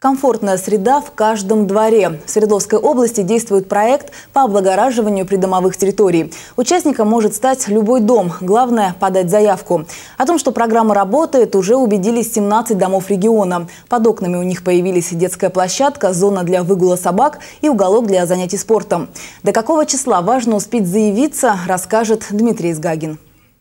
Комфортная среда в каждом дворе. В Свердловской области действует проект по облагораживанию придомовых территорий. Участником может стать любой дом. Главное – подать заявку. О том, что программа работает, уже убедились 17 домов региона. Под окнами у них появились детская площадка, зона для выгула собак и уголок для занятий спортом. До какого числа важно успеть заявиться, расскажет Дмитрий Изгагин.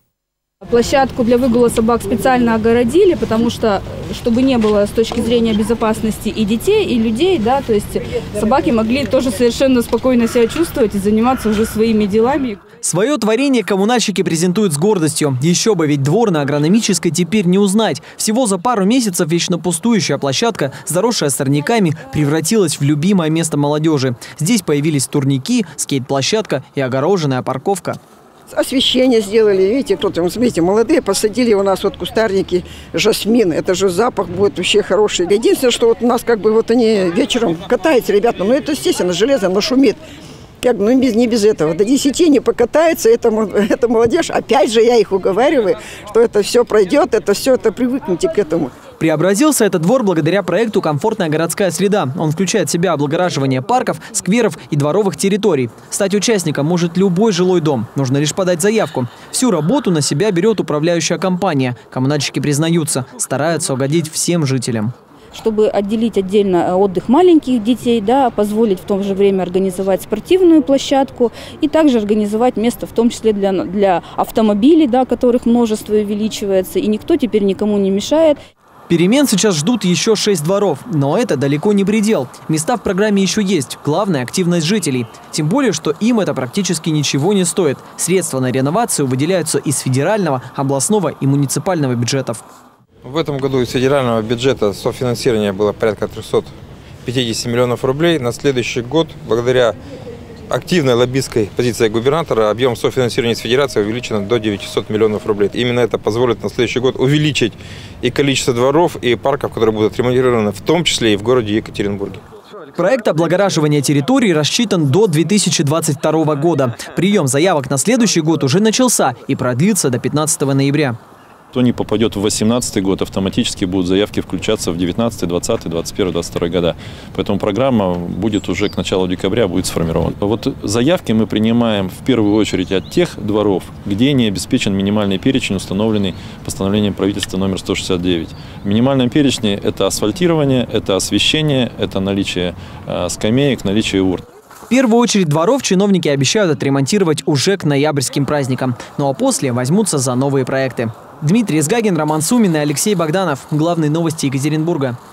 Площадку для выгула собак специально огородили, потому что, чтобы не было с точки зрения безопасности и детей, и людей, да, то есть собаки могли тоже совершенно спокойно себя чувствовать и заниматься уже своими делами. Свое творение коммунальщики презентуют с гордостью. Еще бы, ведь двор на Агрономической теперь не узнать. Всего за пару месяцев вечно пустующая площадка, заросшая сорняками, превратилась в любимое место молодежи. Здесь появились турники, скейт-площадка и огороженная парковка. Освещение сделали, видите, кто там, смотрите, молодые посадили у нас вот кустарники, жасмин, это же запах будет вообще хороший. Единственное, что вот у нас как бы вот они вечером катаются, ребята, ну это естественно, железо, оно шумит. Как, ну не без этого. До 10 не покатается, это молодежь. Опять же я их уговариваю, что это все пройдет, это привыкните к этому. Преобразился этот двор благодаря проекту «Комфортная городская среда». Он включает в себя облагораживание парков, скверов и дворовых территорий. Стать участником может любой жилой дом. Нужно лишь подать заявку. Всю работу на себя берет управляющая компания. Коммунальщики признаются, стараются угодить всем жителям. Чтобы отделить отдельно отдых маленьких детей, да, позволить в то же время организовать спортивную площадку и также организовать место, в том числе для автомобилей, да, которых множество увеличивается, и никто теперь никому не мешает. Перемен сейчас ждут еще 6 дворов, но это далеко не предел. Места в программе еще есть. Главное – активность жителей. Тем более, что им это практически ничего не стоит. Средства на реновацию выделяются из федерального, областного и муниципального бюджетов. В этом году из федерального бюджета софинансирование было порядка 350 миллионов рублей. На следующий год, благодаря активной лоббистской позиции губернатора, объем софинансирования из федерации увеличен до 900 миллионов рублей. Именно это позволит на следующий год увеличить и количество дворов, и парков, которые будут отремонтированы, в том числе и в городе Екатеринбурге. Проект облагораживания территорий рассчитан до 2022 года. Прием заявок на следующий год уже начался и продлится до 15 ноября. Кто не попадет в 2018 год, автоматически будут заявки включаться в 2019, 2020, 2021, 2022 года. Поэтому программа будет уже к началу декабря будет сформирована. Вот заявки мы принимаем в первую очередь от тех дворов, где не обеспечен минимальный перечень, установленный постановлением правительства номер 169. В минимальном перечне это асфальтирование, это освещение, это наличие скамеек, наличие урн. В первую очередь дворов чиновники обещают отремонтировать уже к ноябрьским праздникам. Ну а после возьмутся за новые проекты. Дмитрий Изгагин, Роман Сумин и Алексей Богданов. Главные новости Екатеринбурга.